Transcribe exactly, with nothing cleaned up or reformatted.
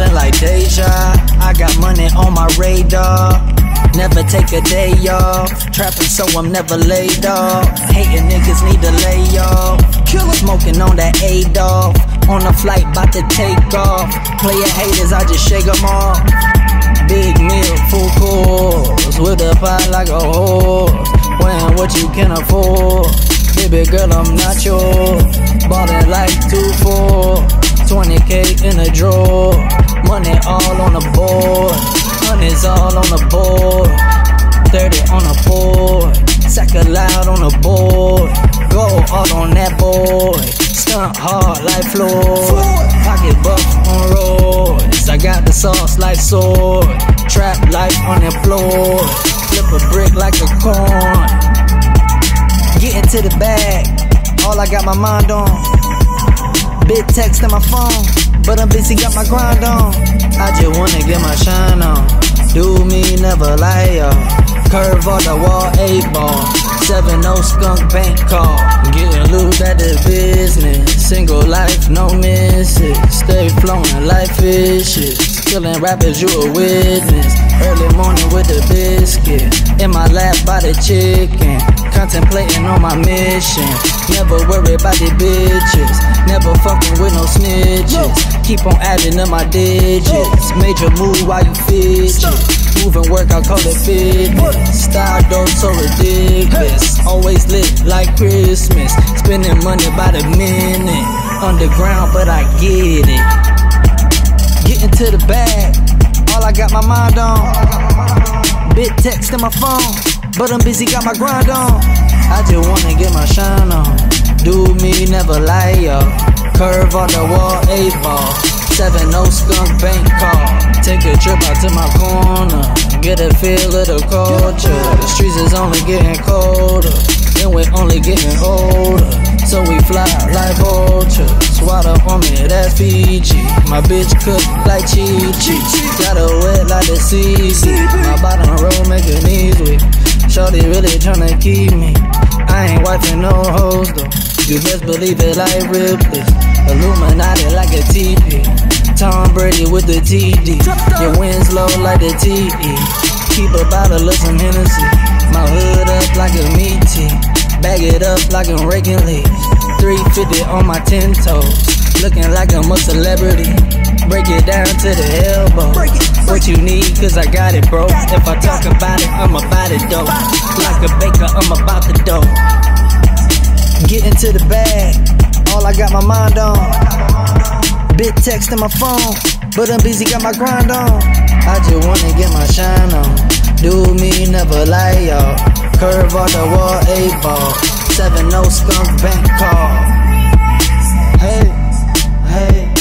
feeling like deja. I got money on my radar. Never take a day off. Trapping so I'm never laid off. Hating niggas need to lay off. Smoking on that Adolf. On a flight bout to take off. Player haters, I just shake them off. Big meal, full course. With a pot like a horse. Wearing what you can afford. Baby girl, I'm not yours. Ballin' like two four. twenty K in a drawer. Money all on the board. Honey's all on the board. thirty on the board. Sack a loud on the board. Go all on that board. Stunt hard like Floyd. Pocket buff on roads. I got the sauce like sword. Trap life on the floor. Flip a brick like a coin. Getting to the bag. All I got my mind on. Big text on my phone, but I'm busy, got my grind on. I just wanna get my shine on. Do me, never lie, yo. Curve on the wall, eight ball. seven oh skunk bank call. Getting loose at the business. Single life, no misses. Stay flowing like fishes. Killing rappers, you a witness. Early morning with the biscuit. In my lap by the chicken. Contemplating on my mission. Never worry about the bitches. Never fucking with no snitches. Keep on adding up my digits. Major move while you fidget. Moving work, I call it fitness. Style though so ridiculous. Always lit like Christmas. Spending money by the minute. Underground, but I get it. Getting to the bag. All I got my mind on. Big text in my phone, but I'm busy, got my grind on. I just wanna get my shine on. Do me, never lie, yo. Curve on the wall, eight ball. seven oh skunk bank call. Take a trip out to my corner. Get a feel of the culture. The streets is only getting colder. And we're only getting older. So we fly like vultures. Water on me, that's Fiji. My bitch cook like Chi-Chi. Got her wet like the C C. My bottom row make her knees weak. Shorty really tryna keep me. I ain't wiping no hoes though. You best believe it like Ripley. Illuminati like a T P. Tom Brady with the T D. Your wins low like the T E. Keep a bottle of some Hennessy. My hood up like a meat tea. Bag it up like I'm raking leaves. three fifty on my ten toes. Looking like I'm a celebrity. Break it down to the elbow. What you need, cause I got it, bro. If I talk about it, I'm about it, though. Like a baker, I'm about the dough. Getting to the bag. All I got my mind on. Big text in my phone, but I'm busy, got my grind on. I just wanna get my shine on. Do me, never lie, y'all. Curve on the wall, eight ball. seven oh skunk bank call. Hey, hey.